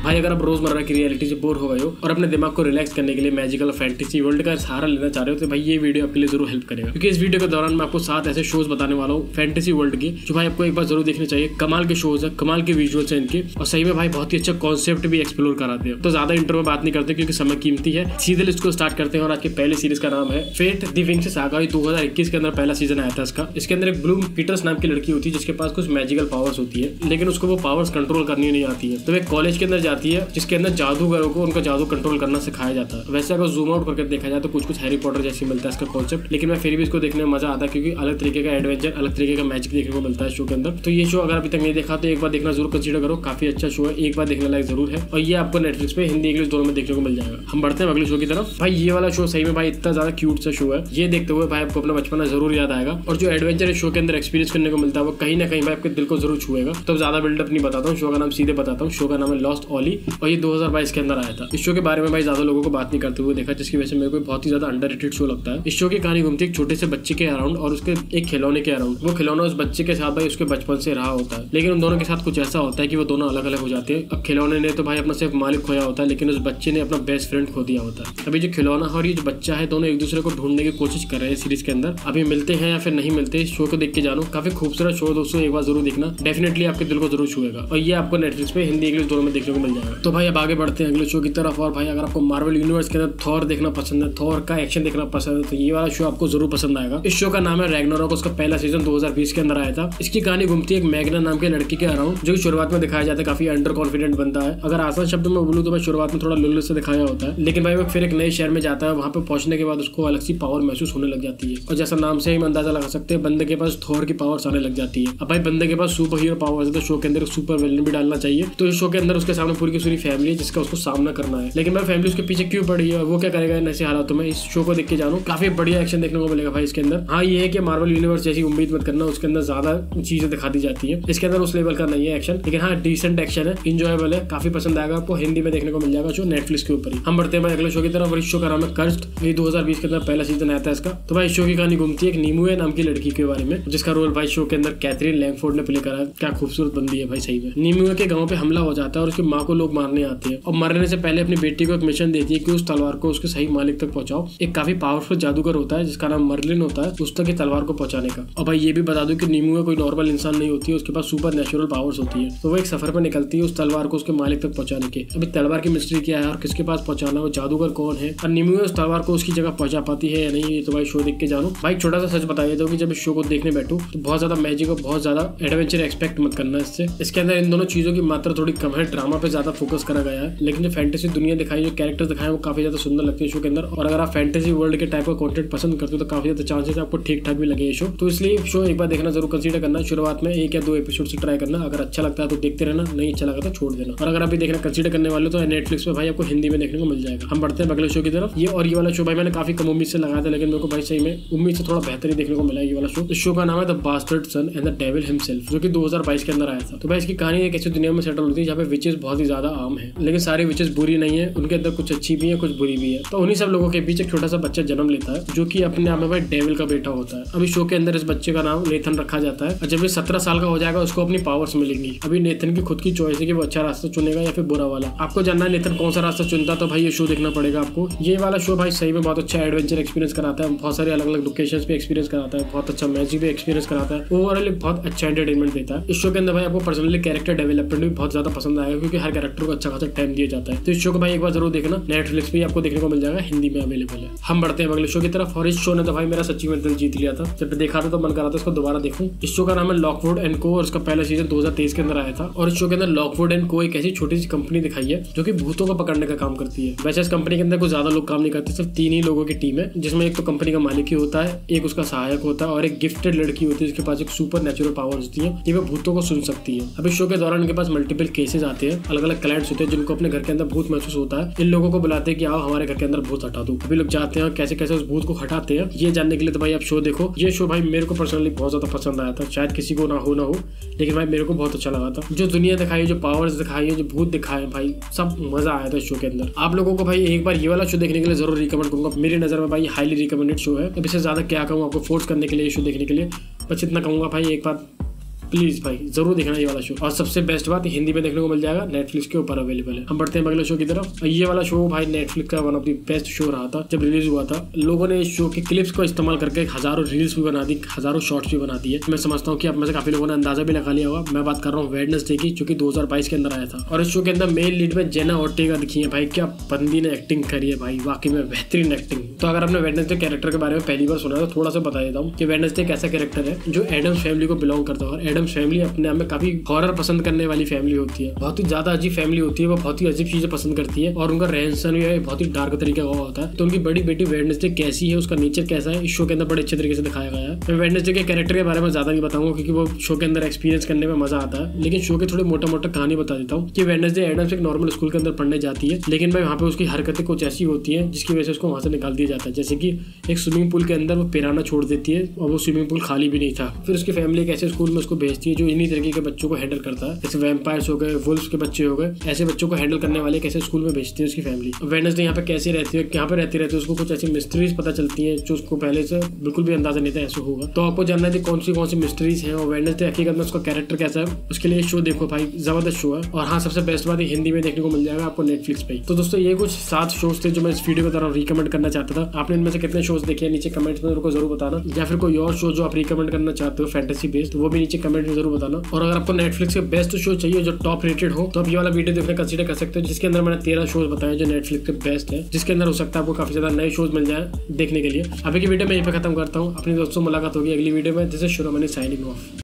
भाई अगर आप रोजमर्रा की रियलिटी से बोर हो गए हो और अपने दिमाग को रिलैक्स करने के लिए मैजिकल फैंटेसी वर्ल्ड का सहारा लेना चाह रहे हो तो भाई ये वीडियो आपके लिए जरूर हेल्प करेगा, क्योंकि इस वीडियो के दौरान मैं आपको 7 ऐसे शोज बताने वाला हूँ फैंटेसी वर्ल्ड के जो भाई आपको एक बार जरूर देखने चाहिए। कमाल के शोज है, कमाल के विजुअल्स हैं इनके और सही में भाई बहुत ही अच्छा कॉन्सेप्ट भी एक्सप्लोर कराते हैं। तो ज्यादा इंटर में बात नहीं करते क्योंकि समय कीमती है, सीधे लिस्ट को स्टार्ट करते हैं। और आज की पहली सीरीज का नाम है फेट द विंग्स सागा। 2021 के अंदर पहला सीजन आया था इसका। इसके अंदर एक ब्लूम पीटर्स नाम की लड़की होती है जिसके पास कुछ मैजिकल पावर्स होती है, लेकिन उसको वो पावर्स कंट्रोल करनी नहीं आती है। तो एक कॉलेज के अंदर जाती है जिसके अंदर जादूगरों को उनका जादू कंट्रोल करना सिखाया जाता है। वैसे अगर जूम आउट करके देखा जाए तो कुछ हैरी पॉटर जैसे मिलता है इसका कॉन्सेप्ट, लेकिन मैं फिर भी इसको देखने में मजा आता है क्योंकि अलग तरीके का एडवेंचर, अलग तरीके का मैजिक देखने को मिलता है शो के अंदर। तो ये शो अगर अभी तक नहीं देखा तो एक बार देखना जरूर कंसीडर करो, काफी अच्छा शो है, एक बार देखने लायक जरूर है। और ये आपको नेटफ्लिक्स पे हिंदी इंग्लिश दोनों में देखने को मिल जाएगा। हम बढ़ते हैं अगले शो की तरफ। भाई ये वाला शो सही में भाई इतना ज्यादा क्यूट सा शो है, ये देखते हुए भाई आपको अपना बचपना जरूर याद आएगा। और जो एडवेंचर शो के अंदर एक्सपीरियंस करने को मिलता है वो कहीं ना कहीं भाई आपके दिल को जरूर छुएगा। तो ज्यादा बिल्डअप नहीं बताता हूँ, शो का नाम सीधे बताता हूँ। शो का नाम है लॉस्ट ओली और ये 2022 के अंदर आया था। इस शो के बारे में भाई ज्यादा लोगों को बात नहीं करते हुए देखा, जिसकी वजह से मेरे को बहुत ही ज्यादा अंडररेटेड शो लगता है। इस शो की कहानी घूमती है एक छोटे से बच्चे के अराउंड और उसके एक खिलौने के अराउंड। वो खिलौना उस बच्चे के साथ भाई उसके बचपन से रहा होता है, लेकिन उन दोनों के साथ कुछ ऐसा होता है कि वो दोनों अलग अलग हो जाते हैं। अब खिलौने ने तो भाई अपना सिर्फ मालिक खोया होता है, लेकिन उस बच्चे ने अपना बेस्ट फ्रेंड खो दिया होता है। अभी जो खिलौना और ये जो बच्चा है दोनों एक दूसरे को ढूंढने की कोशिश कर रहे हैं सीरीज के अंदर। अभी मिलते हैं या फिर नहीं मिलते, शो को देख के जानो। काफी खूबसूरत शो दोस्तों, एक बार जरूर देखना, डेफिनेटली आपके दिल को जरूर छुएगा। और ये आपको नेटफ्लिक्स पे हिंदी इंग्लिश दोनों में देखने को मिल जाएगा। तो भाई अब आगे बढ़ते हैं अगले शो की तरफ। और भाई अगर आपको मार्वल यूनिवर्स के अंदर थॉर देखना पसंद है, थॉर का एक्शन देखना पसंद है, तो ये वाला शो आपको जरूर पसंद आएगा। इस शो का नाम है रैग्नारोक। उसका पहला सीजन 2020 के अंदर आया था। इसकी कहानी घूमती है एक मैग्ना नाम के लड़की के अराउंड, जो कि शुरुआत में दिखाया जाता है काफी अंडर कॉन्फिडेंट बनता है। अगर आसान शब्दों में बोलूं तो भाई शुरुआत में थोड़ा लुल्लू से दिखाया होता है, लेकिन भाई वो फिर एक नए शहर में जाता है। वहां पे पहुंचने के बाद उसको अलग सी पावर महसूस होने लग जाती है और जैसा नाम से ही अंदाजा लगा सकते हैं बंदे के पास थॉर की पावर्स आने लग जाती है। अब भाई बंदे के पास सुपर हीरो पावर्स है तो शो के अंदर सुपर विलेन भी डालना चाहिए। तो इस शो के अंदर उसके सामने पूरी की पूरी फैमिली है जिसका उसको सामना करना है, लेकिन भाई फैमिली उसके पीछे क्यों पड़ी है, वो क्या करेगा इन ऐसे हालातों में। इस शो को देख के जानो, काफी बढ़िया एक्शन देखने को मिलेगा भाई इसके अंदर। हाँ ये है कि मार्वल यूनिवर्स जैसी उम्मीद मत करना, उसके अंदर ज्यादा चीजें दिखा दी जाती है। इसके अंदर उस लेवल का नहीं है एक्शन, लेकिन हाँ डिसेंट एक्शन है, इंजॉयबल है, काफी पसंद आएगा आपको। हिंदी में देखने को मिल जाएगा शो नेटफ्लिक्स के ऊपर ही। हम बढ़ते हैं भाई अगले शो की तरफ और इस शो का नाम है कर्स्ड। ये 2020 के अंदर पहला सीजन आया था इसका। तो भाई इस शो की कहानी घूमती है एक नीमुए नाम की लड़की के बारे में, जिसका रोल भाई शो के अंदर कैथरीन लैंगफोर्ड ने प्ले करा है। क्या खूबसूरत बंदी है भाई सही में। नीमुए के गांव पे हमला हो जाता है और उसकी माँ को लोग मारने आते हैं और मरने से पहले अपनी बेटी को एक मिशन देती है कि उस तलवार को उसके सही मालिक तक पहुंचाओ। एक काफी पावरफुल जादूगर होता है जिसका नाम मर्लिन होता है, उस तक तलवार को पहुंचाने का। और भाई ये भी बता दूं कि नीमुए कोई नॉर्मल इंसान नहीं होती है, उसके पास सुपर नेचुरल पावर्स होती है। तो वो एक सफर पर निकलती है उस तलवार को उसके मालिक तक पहुंचाने के। अभी तलवार की मिस्ट्री क्या है और किसके पास पहुंचाना है, वो जादूगर कौन है और नीमुए उस तलवार को उसकी जगह पहुंचा पाती है या नहीं, ये तो भाई शो देख के जानो। भाई छोटा सा सच बताइए तो कि जब इस शो को देखने बैठो तो बहुत ज्यादा मैजिक और बहुत ज्यादा एडवेंचर एक्सपेक्ट मत करना इससे। इसके अंदर इन दोनों चीजों की मात्रा थोड़ी कम है, ड्रामा पे ज्यादा फोकस करा गया है, लेकिन जो फैंटेसी दुनिया दिखाई, जो कैरेक्टर दिखाए वो काफी ज्यादा सुंदर लगते हैं शो के अंदर। और अगर आप फैंटेसी वर्ल्ड के टाइप का कंटेंट पसंद करते हो तो काफी ज्यादा चांसेस आपको ठीक ठाक भी लगे ये शो। तो इसलिए शो एक बार देखना जरूर कंसीडर करना। शुरुआत में 1 या 2 एपिसोड से ट्राई करना, अगर अच्छा लगता है तो देखते रहना, नहीं अच्छा लगा तो छोड़ देना। और अगर आप देखना कंसीडर करने वाले तो नेटफ्लिक्स पे भाई आपको हिंदी में देखने को मिल जाएगा। हम बढ़ते हैं अगले शो की तरफ। ये और ये वाला शो भाई मैंने काफी कम उम्मीद से लगाया था, लेकिन मेरे को भाई सही में उम्मीद से थोड़ा बेहतर ही देखने को मिला ये वाला शो। इस शो का नाम है the bastard son and the devil himself, जो कि 2022 के अंदर आया था। तो भाई इसकी कहानी एक ऐसी दुनिया में सेटल होती है जहाँ पे विचेस बहुत ही ज्यादा आम है, लेकिन सारी विचेस बुरी नहीं है, उनके अंदर कुछ अच्छी भी है कुछ बुरी भी है। तो उन्हीं सब लोगों के बीच एक छोटा सा बच्चा जन्म लेता है जो कि अपने आप में भाई डेविल का बेटा होता है। अभी शो के अंदर इस बच्चे का नाम नेथन रखा जाता है और जब ये 17 साल का हो जाएगा उसको अपनी पावर्स मिलेंगी। अभी नेथन की खुद की चॉइस है कि वो अच्छा रास्ता चुनेगा या फिर बुरा वाला। आपको जानना है नेथन कौन सा रास्ता चुनता, तो भाई ये शो देखना पड़ेगा आपको। ये वाला शो भाई सही में बहुत अच्छा एडवेंचर एक्सपीरियंस कराता है, बहुत सारे अलग अलग लोकेशंस पे एक्सपीरियंस कराता है, बहुत अच्छा मैजिक भी एक्सपीरियंस कराता है, ओवरऑल बहुत अच्छा एंटरटेनमेंट देता है। इस शो के अंदर भाई आपको पर्सनली कैरेक्टर डेवलपमेंट भी बहुत ज्यादा पसंद आएगा क्योंकि हर कैरेक्टर को अच्छा खासा टाइम दिया जाता है। तो इस शो को भाई एक बार जरूर देखना, नेटफ्लिक्स पे आपको देखने को मिल जाएगा, हिंदी में अवेलेबल है। हम बढ़ते हैं अगले शो की तरफ और इस शो ने तो भाई मेरा सच्ची में दिल जीत लिया था। जब देखा था तो मन करा था इसको दोबारा देखूं। इस शो का नाम है लॉकवुड एंड को और इसका पहला सीजन 2023 के अंदर आया था। और इस शो के अंदर लॉकवुड एंड को एक ऐसी छोटी सी कंपनी दिखाई है जो कि भूतों को पकड़ने का काम करती है। वैसे इस कंपनी के अंदर कुछ ज्यादा लोग काम नहीं करते, सिर्फ 3 ही लोगों की टीम है, जिसमें एक तो कंपनी का मालिक ही होता है, एक उसका सहायक होता है और एक गिफ्टेड लड़की होती है जिसके पास एक सुपर नेचुरल पावर्स होती है, ये भूतों को सुन सकती है। अब इस शो के दौरान उनके पास मल्टीपल केसेस आते हैं, अलग अलग क्लाइंट्स होते हैं जिनको अपने घर के अंदर भूत महसूस होता है। इन लोगों को बुलाते हैं कि आओ हमारे घर के अंदर भूत हटा दो। अभी लोग जाते हैं कैसे कैसे उस भूत को हटाते हैं, ये जानने के लिए तो भाई आप शो देखो। ये शो भाई मेरे को पर्सनली बहुत ज्यादा पसंद आया था, शायद किसी को ना हो, लेकिन भाई मेरे को बहुत अच्छा लगा था। जो दुनिया दिखाई, जो पावर्स दिखाई है, जो भूत दिखाए भाई, सब मजा आया था इस शो के अंदर। आप लोगों को भाई एक बार ये वाला शो देखने के लिए जरूर रिकमेंड करूंगा। मेरी नजर में भाई हाईली रिकमेंडेड शो है। अब इससे ज्यादा क्या कहूँ आपको फोर्स करने के लिए शो देखने के लिए, बस इतना कहूंगा भाई एक बार प्लीज भाई जरूर देखना ये वाला शो। और सबसे बेस्ट बात हिंदी में देखने को मिल जाएगा, नेटफ्लिक्स के ऊपर अवेलेबल है। हम बढ़ते हैं अगले शो की तरफ। ये वाला शो भाई नेटफ्लिक्स का one of the best show रहा था जब रिलीज हुआ था। लोगों ने इस शो के क्लिप्स को इस्तेमाल करके हजारों रील्स भी बना दी, हजारों शॉर्ट्स भी बना दिए। मैं समझता हूँ कि आप में से काफी लोगों ने अंदाजा भी लगा लिया होगा। मैं बात कर रहा हूँ वेडनेसडे की, जो कि 2022 के अंदर आया था। और इस शो के अंदर मेन लीड में जेना ऑर्टेगा दिखी है भाई। क्या बंदी ने एक्टिंग करी है भाई, वाकई में बेहतरीन एक्टिंग। तो अगर आपने वेडनेसडे कैरेक्टर के बारे में पहली बार सुना है तो थोड़ा सा बता देता हूँ कि वेडनेसडे एक ऐसा कैरेक्टर है जो एडम्स फैमिली को बिलोंग करता है। और एडम्स फैमिली अपने आप में काफी हॉरर पसंद करने वाली फैमिली होती है, बहुत ही ज्यादा अजीब फैमिली होती है। वो बहुत ही अजीब चीजें पसंद करती है और उनका रहन सहन भी बहुत ही डार्क तरीके का होता है। तो उनकी बड़ी बेटी वेडनेसडे कैसी है, उसका नेचर कैसा है, इस शो के अंदर बड़े अच्छे तरीके से दिखाया गया है। मैं वेडनेसडे के कैरेक्टर के बारे में ज्यादा नहीं बताऊंगा क्योंकि वो शो के अंदर एक्सपीरियंस करने में मजा आता है, लेकिन शो के थोड़े मोटा मोटा कहानी बता देता हूँ कि वेडनेसडे एडम्स एक नॉर्मल स्कूल के अंदर पढ़ने जाती है, लेकिन भाई वहाँ पे उसकी हरकतें कुछ ऐसी होती है जिसकी वजह से उसको वहाँ से निकाल दिया जाता है। जैसे कि एक स्विमिंग पूल के अंदर वो पिराना छोड़ देती है और वो स्विमिंग पूल खाली भी नहीं था। फिर उसकी फैमिली एक ऐसे स्कूल में उसको भेजती है जो इन्हीं तरीके के बच्चों को हैंडल करता है, जैसे वैम्पायर्स हो गए, वुल्फ्स के बच्चे हो गए, ऐसे बच्चों को हैंडल करने वाले कैसे स्कूल में भेजती है उसकी फैमिली। वेडनेसडे यहाँ पे कैसे रहती है, यहाँ पे रहती रहती है, उसको कुछ ऐसी मिस्ट्रीज पता चलती है जो उसको पहले से बिल्कुल भी अंदाजा नहीं था ऐसा होगा। तो आपको जानना है कौन सी मिस्ट्रीज है और वेडनेसडे हकीकत में उसका कैरेक्टर कैसा है, उसके लिए शो देखो भाई, जबरदस्त शो है। और हाँ, सबसे बेस्ट बात है हिंदी में देखने को मिल जाएगा आपको नेटफ्लिक्स पे। तो दोस्तों ये कुछ 7 शोज थे जो मैं इस वीडियो के दौरान रिकमेंड करना चाहता था। आपने इनमें से कितने शोज देखे नीचे कमेंट्स में जरूर बताना, या फिर कोई और शो जो आप रिकमेंड करना चाहते हो फैंटेसी बेस्ड, तो वो भी नीचे कमेंट में जरूर बताना। और अगर आपको नेटफ्लिक्स के बेस्ट शो चाहिए जो टॉप रेटेड हो तो आप ये वाला वीडियो देखने कंसीडर कर सकते हो, जिसके अंदर मैंने 13 शोज बताए जो नेटफ्लिक्स के बेस्ट है, जिसके अंदर हो सकता है आपको काफी ज्यादा नए शोज मिल जाए देखने के लिए। अभी की वीडियो में यहीं पे खत्म करता हूँ। अपने दोस्तों मुलाकात होगी अगली वीडियो में। This is Shiromani signing of.